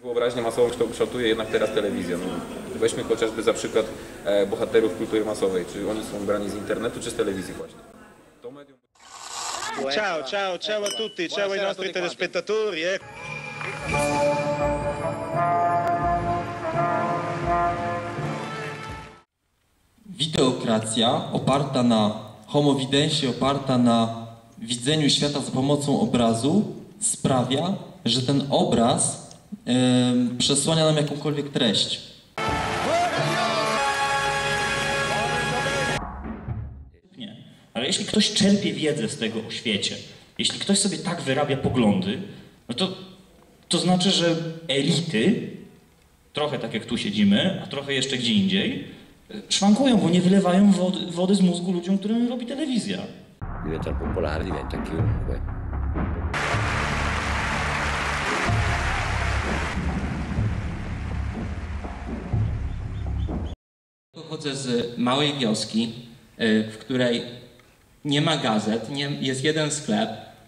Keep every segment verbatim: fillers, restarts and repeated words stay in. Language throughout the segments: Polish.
Wyobraźnię masową kształtuje jednak teraz telewizja. No, weźmy chociażby za przykład e, bohaterów kultury masowej. Czy oni są brani z internetu, czy z telewizji właśnie? To medium... Ciao, ciao, ciao a tutti, ciao ai nostri telespettatori. Eh. Wideokracja oparta na homowidensie, oparta na widzeniu świata za pomocą obrazu sprawia, że ten obraz yy, przesłania nam jakąkolwiek treść. Nie. Ale jeśli ktoś czerpie wiedzę z tego o świecie, jeśli ktoś sobie tak wyrabia poglądy, no to, to znaczy, że elity, trochę tak jak tu siedzimy, a trochę jeszcze gdzie indziej, szwankują, bo nie wylewają wody, wody z mózgu ludziom, którym robi telewizja. Diventa popolare, diventa chiunque. Pochodzę z małej wioski, w której nie ma gazet, nie, jest jeden sklep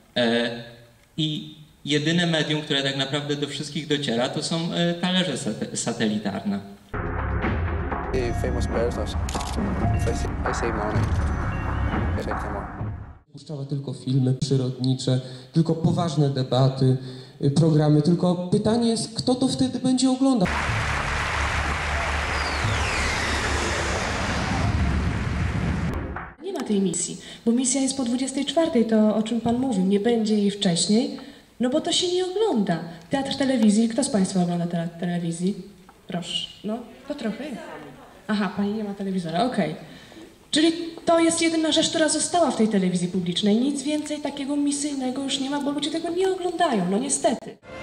i jedyne medium, które tak naprawdę do wszystkich dociera, to są talerze satelitarne. Famous persons. I say money. I take them all. Puszczała tylko filmy przyrodnicze, tylko poważne debaty, programy, tylko pytanie jest, kto to wtedy będzie oglądał? Nie ma tej misji, bo misja jest po dwudziestej czwartej, to o czym pan mówił, nie będzie jej wcześniej, no bo to się nie ogląda. Teatr telewizji, kto z państwa ogląda teatr telewizji? Proszę, no to trochę jest. Aha, pani nie ma telewizora, okej. Okay. Czyli to jest jedyna rzecz, która została w tej telewizji publicznej. Nic więcej takiego misyjnego już nie ma, bo ludzie tego nie oglądają, no niestety.